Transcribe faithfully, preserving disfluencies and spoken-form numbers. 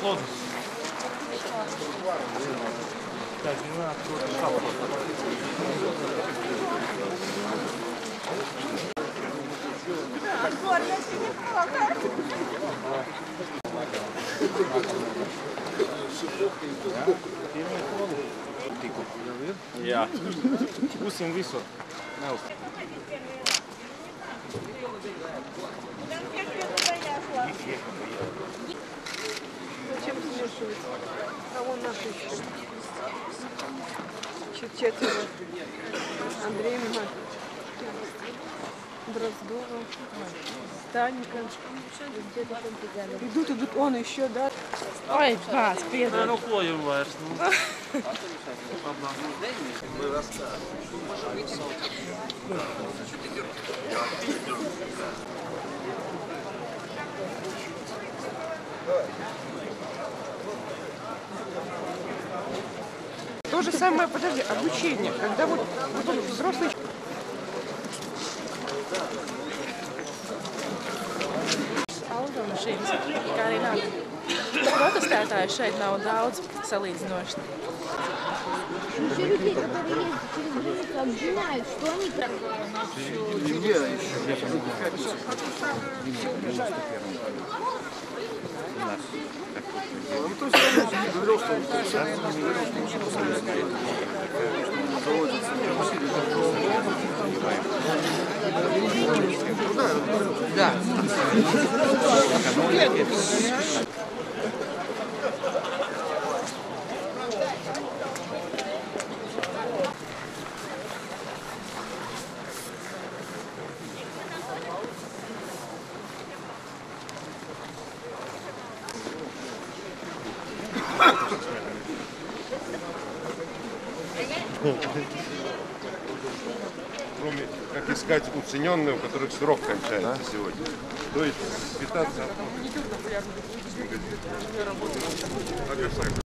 Отходы. Так, не надо, Jā, būsim visur. Nav. Зачем смешивать? А вон наши еще. Чуть четверо. Андрей Мага. Дроздова. Станика. Идут, идут, он еще, да? Ой, бāc, Nē, piedod. nu ko jau vairs. Nu. То же самое, подожди, обучение. Когда вот, вот он взрослый... Automašīnas, kā arī nav. Protestētāju šeit nav daudz salīdzinoši. Еще людей, которые ездят через границу, обвиняют, что они так... Да. Кроме как искать уцененные, у которых срок кончается сегодня. То есть питаться.